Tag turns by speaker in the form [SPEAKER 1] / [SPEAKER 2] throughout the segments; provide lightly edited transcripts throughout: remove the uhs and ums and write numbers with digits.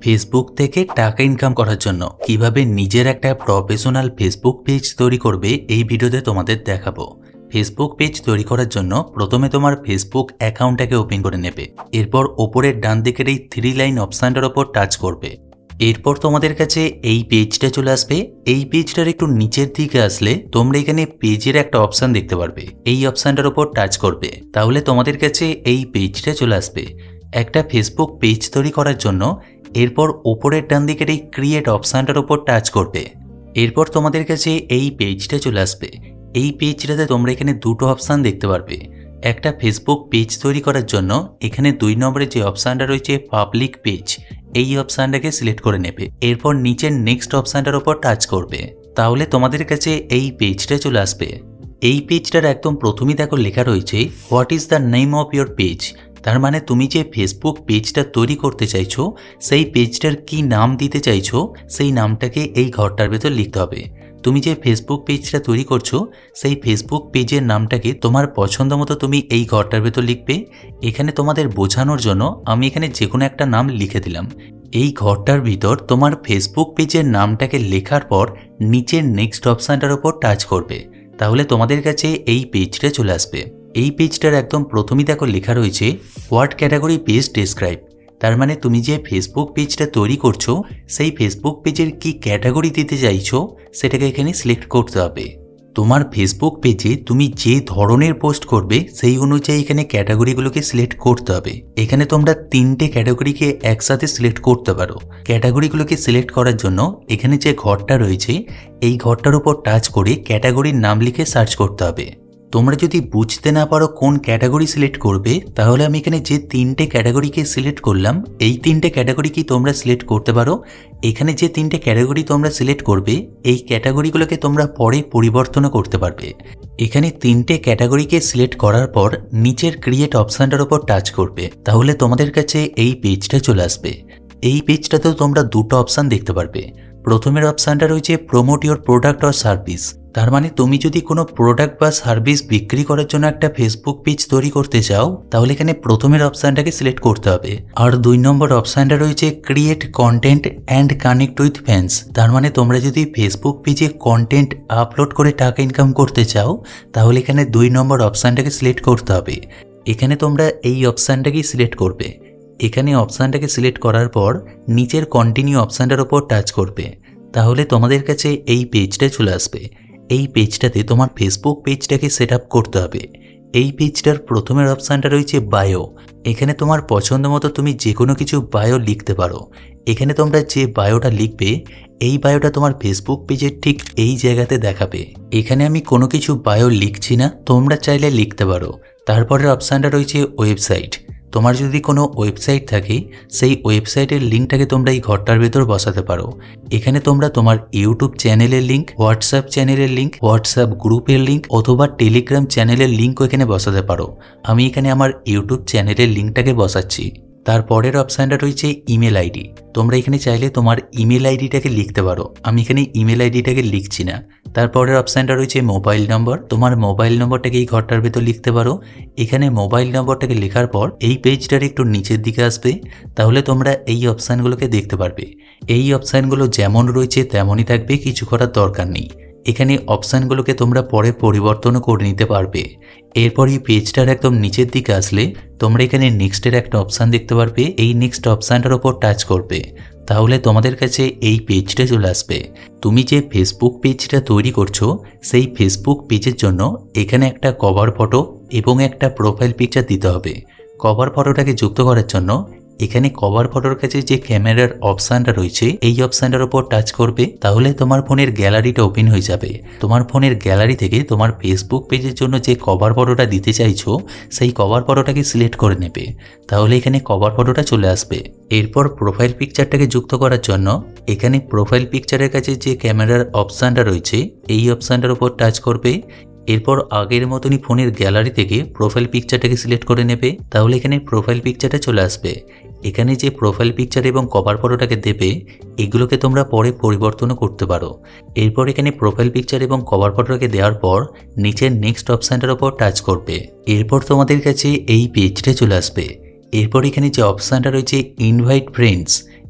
[SPEAKER 1] Facebook থেকে টাকা income করার জন্য কিভাবে নিজের একটা প্রফেশনাল ফেসবুক পেজ তৈরি করবে এই ভিডিওতে তোমাদের দেখাবো। ফেসবুক পেজ তৈরি করার জন্য প্রথমে তোমার ফেসবুক অ্যাকাউন্টটাকে ওপেন করে নেবে। এরপর ওপরের ডান দিকের এই 3 লাইন অপশনটার উপর টাচ করবে। এরপর তোমাদের কাছে এই পেজটা চলে আসবে। এই পেজটার একটু নিচের দিকে আসলে তোমরা এখানে পেজের একটা অপশন দেখতে পারবে। এই অপশনটার উপর টাচ করবে, তাহলে তোমাদের কাছে এই পেজটা চলে আসবে। একটা ফেসবুক পেজ তৈরি করার জন্য এরপর ওপরের ডান দিকের এই ক্রিয়েট অপশনটার উপর টাচ করবে। এরপর তোমাদের কাছে এই পেজটা চলে আসবে। এই পেজটাতে তোমরা এখানে দুটো অপশান দেখতে পারবে। একটা ফেসবুক পেজ তৈরি করার জন্য এখানে 2 নম্বরে যে অপশানটা রয়েছে পাবলিক পেজ, এই অপশানটাকে সিলেক্ট করে নেবে। এরপর নিচের নেক্সট অপশানটার উপর টাচ করবে, তাহলে তোমাদের কাছে এই পেজটা চলে আসবে। এই পেজটার একদম প্রথমেই দেখো লেখা রয়েছে what is the name of your page. তার মানে তুমি যে ফেসবুক পেজটা তৈরি করতে চাইছো সেই পেজটার কি নাম দিতে চাইছো সেই নামটাকে এই ঘরটার ভেতর লিখতে হবে। তুমি যে ফেসবুক পেজটা তৈরি করছো সেই ফেসবুক পেজের নামটাকে তোমার পছন্দ মতো তুমি এই ঘরটার ভেতর লিখবে। এখানে তোমাদের বোঝানোর জন্য আমি এখানে যে কোনো একটা নাম লিখে দিলাম। এই ঘরটার ভিতর তোমার ফেসবুক পেজের নামটাকে লেখার পর নিচের নেক্সট অপশানটার উপর টাচ করবে, তাহলে তোমাদের কাছে এই পেজটা চলে আসবে। এই পেজটার একদম প্রথমেই দেখো লেখা রয়েছে হোয়াট ক্যাটাগরি পেজ ডেসক্রাইব। তার মানে তুমি যে ফেসবুক পেজটা তৈরি করছো সেই ফেসবুক পেজের কি ক্যাটাগরি দিতে চাইছো সেটাকে এখানে সিলেক্ট করতে হবে। তোমার ফেসবুক পেজে তুমি যে ধরনের পোস্ট করবে সেই অনুযায়ী এখানে ক্যাটাগরিগুলোকে সিলেক্ট করতে হবে। এখানে তোমরা 3টে ক্যাটাগরিকে একসাথে সিলেক্ট করতে পারো। ক্যাটাগরিগুলোকে সিলেক্ট করার জন্য এখানে যে ঘরটা রয়েছে এই ঘরটার উপর টাচ করে ক্যাটাগরির নাম লিখে সার্চ করতে হবে। তোমরা যদি বুঝতে না পারো কোন ক্যাটাগরি সিলেক্ট করবে, তাহলে আমি এখানে যে 3টে ক্যাটাগরিকে সিলেক্ট করলাম এই 3টে ক্যাটাগরি কি তোমরা সিলেক্ট করতে পারো। এখানে যে 3টে ক্যাটাগরি তোমরা সিলেক্ট করবে এই ক্যাটাগরিগুলোকে তোমরা পরে পরিবর্তনও করতে পারবে। এখানে 3টে ক্যাটাগরিকে সিলেক্ট করার পর নিচের ক্রিয়েট অপশনটার উপর টাচ করবে, তাহলে তোমাদের কাছে এই পেজটা চলে আসবে। এই পেজটাতেও তোমরা দুটো অপশান দেখতে পারবে। প্রথমের অপশানটা রয়েছে promote your product or service. তার মানে তুমি যদি কোনো প্রোডাক্ট বা সার্ভিস বিক্রি করার জন্য একটা ফেসবুক পেজ তৈরি করতে চাও তাহলে এখানে প্রথমের অপশানটাকে সিলেক্ট করতে হবে। আর 2 নম্বর অপশানটা রয়েছে create content and connect with fans. তার মানে তোমরা যদি ফেসবুক পেজে কন্টেন্ট আপলোড করে টাকা ইনকাম করতে চাও তাহলে এখানে 2 নম্বর অপশানটাকে সিলেক্ট করতে হবে। এখানে তোমরা এই অপশানটাকেই সিলেক্ট করবে। এখানে অপশানটাকে সিলেক্ট করার পর নিচের কন্টিনিউ অপশানটার উপর টাচ করবে, তাহলে তোমাদের কাছে এই পেজটা চলে আসবে। এই পেজটাতে তোমার ফেসবুক পেজটাকে সেট আপ করতে হবে। এই পেজটার প্রথমের অপশানটা রয়েছে বায়ো। এখানে তোমার পছন্দ মতো তুমি যে কোনো কিছু বায়ো লিখতে পারো। এখানে তোমরা যে বায়োটা লিখবে এই বায়োটা তোমার ফেসবুক পেজের ঠিক এই জায়গাতে দেখাবে। এখানে আমি কোনো কিছু বায়ো লিখছি না, তোমরা চাইলে লিখতে পারো। তারপরের অপশানটা রয়েছে ওয়েবসাইট। তোমার যদি কোনো ওয়েবসাইট থাকে সেই ওয়েবসাইটের লিঙ্কটাকে তোমরা এই ঘরটার ভেতর বসাতে পারো। এখানে তোমরা তোমার ইউটিউব চ্যানেলের লিঙ্ক, হোয়াটসঅ্যাপ চ্যানেলের লিঙ্ক, হোয়াটসঅ্যাপ গ্রুপের লিঙ্ক অথবা টেলিগ্রাম চ্যানেলের লিঙ্কও এখানে বসাতে পারো। আমি এখানে আমার ইউটিউব চ্যানেলের লিঙ্কটাকে বসাচ্ছি। তারপরের অপশানটা রয়েছে ইমেল আইডি। তোমরা এখানে চাইলে তোমার ইমেল আইডিটাকে লিখতে পারো, আমি এখানে ইমেল আইডিটাকে লিখছি না। তারপরের অপশানটা রয়েছে মোবাইল নম্বর। তোমার মোবাইল নম্বরটাকে এই ঘরটার ভেতর লিখতে পারো। এখানে মোবাইল নম্বরটাকে লেখার পর এই পেজটার একটু নিচের দিকে আসবে, তাহলে তোমরা এই অপশানগুলোকে দেখতে পারবে। এই অপশানগুলো যেমন রয়েছে তেমনই থাকবে, কিছু করার দরকার নেই। এখানে অপশানগুলোকে তোমরা পরে পরিবর্তনও করে নিতে পারবে। এরপর এই পেজটার একদম নিচের দিকে আসলে তোমরা এখানে নেক্সটের একটা অপশান দেখতে পারবে। এই নেক্সট অপশানটার উপর টাচ করবে, তাহলে তোমাদের কাছে এই পেজটা চলে আসবে। তুমি যে ফেসবুক পেজটা তৈরি করছো সেই ফেসবুক পেজের জন্য এখানে একটা কভার ফটো এবং একটা প্রোফাইল পিকচার দিতে হবে। কভার ফটোটাকে যুক্ত করার জন্য এখানে কভার ফটোর কাছে যে ক্যামেরার অপশানটা রয়েছে এই অপশানটার উপর টাচ করবে, তাহলে তোমার ফোনের গ্যালারিটা ওপেন হয়ে যাবে। তোমার ফোনের গ্যালারি থেকে তোমার ফেসবুক পেজের জন্য যে কভার ফটোটা দিতে চাইছো সেই কভার ফটোটাকে সিলেক্ট করে নেবে, তাহলে এখানে কভার ফটোটা চলে আসবে। এরপর প্রোফাইল পিকচারটাকে যুক্ত করার জন্য এখানে প্রোফাইল পিকচারের কাছে যে ক্যামেরার অপশানটা রয়েছে এই অপশানটার উপর টাচ করবে। এরপর আগের মতনই ফোনের গ্যালারি থেকে প্রোফাইল পিকচারটাকে সিলেক্ট করে নেবে, তাহলে এখানে প্রোফাইল পিকচারটা চলে আসবে। এখানে যে প্রোফাইল পিকচার এবং কভার ফটোটাকে দেবে এগুলোকে তোমরা পরে পরিবর্তনও করতে পারো। এরপর এখানে প্রোফাইল পিকচার এবং কভার ফটোটাকে দেওয়ার পর নিচের নেক্সট অপশানটার উপর টাচ করবে। এরপর তোমাদের কাছে এই পেজটা চলে আসবে। এরপর এখানে যে অপশানটা রয়েছে ইনভাইট ফ্রেন্ডস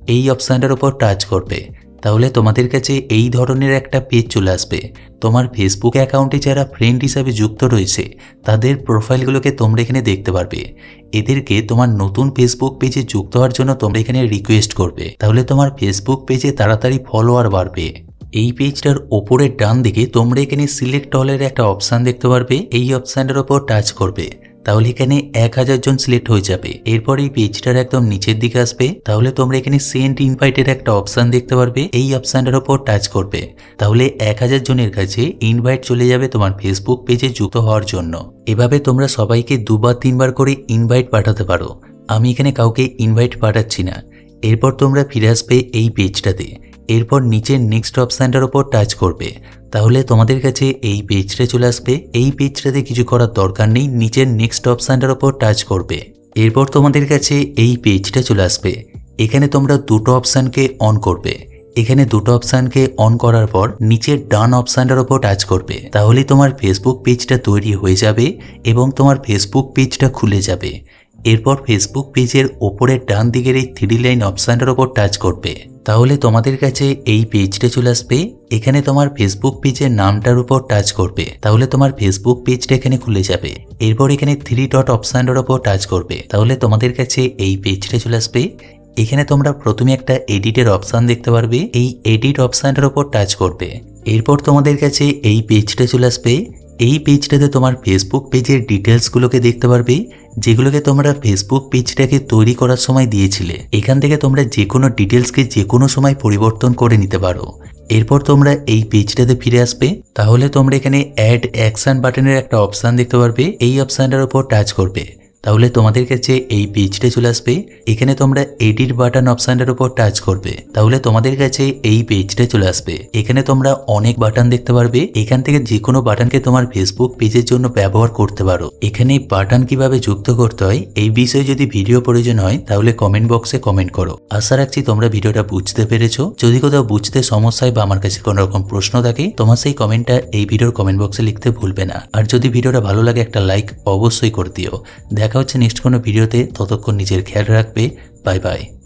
[SPEAKER 1] এই অপশানটার উপর টাচ করবে, তাহলে তোমাদের কাছে এই ধরনের একটা পেজ চলে আসবে। তোমার ফেসবুক অ্যাকাউন্টে যারা ফ্রেন্ড হিসাবে যুক্ত রয়েছে তাদের প্রোফাইলগুলোকে তোমরা এখানে দেখতে পারবে। এদেরকে তোমার নতুন ফেসবুক পেজে যুক্ত হওয়ার জন্য তোমরা এখানে রিকোয়েস্ট করবে, তাহলে তোমার ফেসবুক পেজে তাড়াতাড়ি ফলোয়ার বাড়বে। এই পেজটার ওপরের ডান দিকে তোমরা এখানে সিলেক্ট অলের একটা অপশান দেখতে পারবে। এই অপশানটার উপর টাচ করবে, তাহলে এখানে 1000 জন সিলেক্ট হয়ে যাবে। এরপর এই পেজটার একদম নিচের দিকে আসবে, তাহলে তোমরা এখানে সেন্ড ইনভাইটের একটা অপশান দেখতে পারবে। এই অপশানটার উপর টাচ করবে, তাহলে 1000 জনের কাছে ইনভাইট চলে যাবে তোমার ফেসবুক পেজে যুক্ত হওয়ার জন্য। এভাবে তোমরা সবাইকে 2-3 বার করে ইনভাইট পাঠাতে পারো। আমি এখানে কাউকে ইনভাইট পাঠাচ্ছি না। এরপর তোমরা ফিরে আসবে এই পেজটাতে। এরপর নিচের নেক্সট অপশানটার উপর টাচ করবে, তাহলে তোমাদের কাছে এই পেজটা চলে আসবে। এই পেজটাতে কিছু করার দরকার নেই, নিচের নেক্সট অপশানটার উপর টাচ করবে। এরপর তোমাদের কাছে এই পেজটা চলে আসবে। এখানে তোমরা দুটো অপশানকে অন করবে। এখানে দুটো অপশানকে অন করার পর নিচের ডান অপশানটার উপর টাচ করবে, তাহলে তোমার ফেসবুক পেজটা তৈরি হয়ে যাবে এবং তোমার ফেসবুক পেজটা খুলে যাবে। এরপর ফেসবুক পেজের ওপরের ডান দিকের এই 3 লাইন অপশানটার উপর টাচ করবে, তাহলে তোমাদের কাছে এই পেজটা চলে আসবে। এখানে তোমার ফেসবুক পেজের নামটার উপর টাচ করবে, তাহলে তোমার ফেসবুক পেজটা এখানে খুলে যাবে। এরপর এখানে 3 ডট অপশানটার উপর টাচ করবে, তাহলে তোমাদের কাছে এই পেজটা চলে আসবে। এখানে তোমরা প্রথমে একটা এডিটের অপশান দেখতে পারবে। এই এডিট অপশানটার উপর টাচ করবে। এরপর তোমাদের কাছে এই পেজটা চলে আসবে। এই পেজটাতে তোমার ফেসবুক পেজের ডিটেলসগুলোকে দেখতে পারবে, যেগুলোকে তোমরা ফেসবুক পেজটাকে তৈরি করার সময় দিয়েছিলে। এখান থেকে তোমরা যে কোনো ডিটেলসকে যে কোনো সময় পরিবর্তন করে নিতে পারো। এরপর তোমরা এই পেজটাতে ফিরে আসবে, তাহলে তোমরা এখানে অ্যাড অ্যাকশন বাটনের একটা অপশান দেখতে পারবে। এই অপশানটার উপর টাচ করবে, তাহলে তোমাদের কাছে এই পেজটা চলে আসবে। এখানে তোমরা এডিট বাটন অপশানটার উপর টাচ করবে, তাহলে তোমাদের কাছে এই পেজটা চলে আসবে। এখানে তোমরা অনেক বাটন দেখতে পারবে। এখান থেকে যে কোনো বাটনকে তোমার ফেসবুক পেজের জন্য ব্যবহার করতে পারো। এখানে বাটন কিভাবে যুক্ত করতে হয় এই বিষয়ে যদি ভিডিও প্রয়োজন হয় তাহলে কমেন্ট বক্সে কমেন্ট করো। আশা রাখছি তোমরা ভিডিওটা বুঝতে পেরেছো। যদি কোথাও বুঝতে সমস্যা হয় বা আমার কাছে কোনো রকম প্রশ্ন থাকে, তোমার সেই কমেন্টটা এই ভিডিওর কমেন্ট বক্সে লিখতে ভুলবে না। আর যদি ভিডিওটা ভালো লাগে একটা লাইক অবশ্যই করে দিও। দেখা হচ্ছে নেক্সট কোনো ভিডিওতে, ততক্ষণ নিজের খেয়াল রাখবে। Bye by.